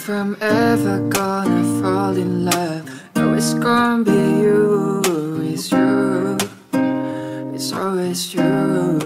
If I'm ever gonna fall in love, no, it's gonna be you. It's you, it's always you.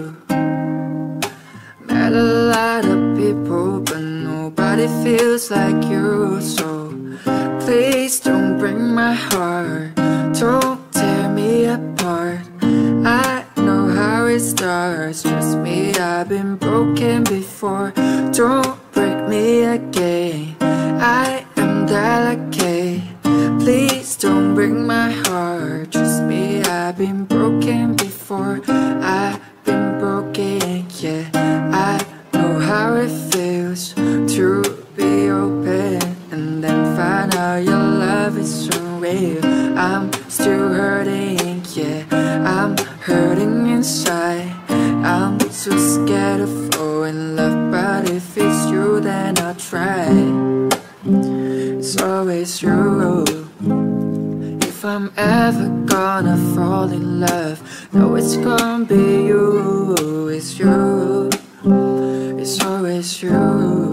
Met a lot of people, but nobody feels like you. So please don't break my heart, don't tear me apart. I know how it starts, trust me, I've been broken before. Don't break me again, I am delicate. Please don't break my heart, trust me, I've been broken before. I've been broken, yeah. I know how it feels to be open and then find out your love is so real. I'm still hurting, yeah, I'm hurting inside. I'm so scared of falling in love, but if it's you then I'll try. It's always you. If I'm ever gonna fall in love, no, it's gonna be you. It's you, it's always you.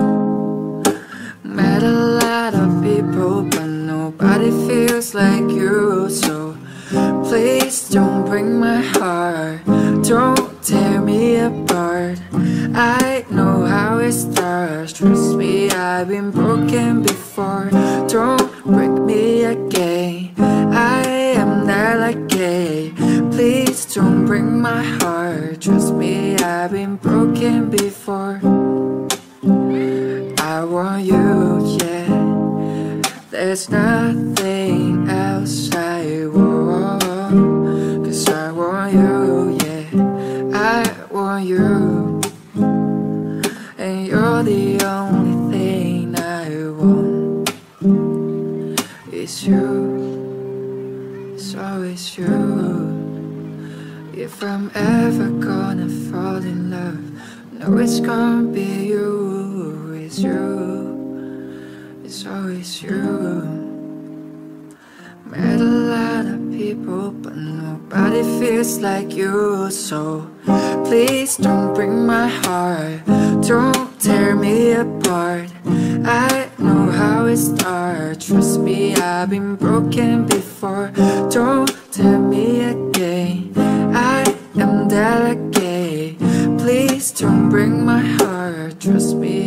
Met a lot of people, but nobody feels like you. So please don't break my heart, don't tear me apart. I know how it starts, trust me, I've been broken before. Don't break me again, I am delicate. Please don't break my heart, trust me, I've been broken before. I want you, yeah, there's nothing else I want. Cause I want you, yeah, I want you. And you're the only thing I want. It's you, it's always you. If I'm ever gonna fall in love, no, it's gonna be you. It's you, it's always you. Met a lot of people, but nobody feels like you. So please don't break my heart, don't tear me apart. I know how it starts, trust me, I've been broken before. Don't tell me again, I am delicate. Please don't break my heart, trust me,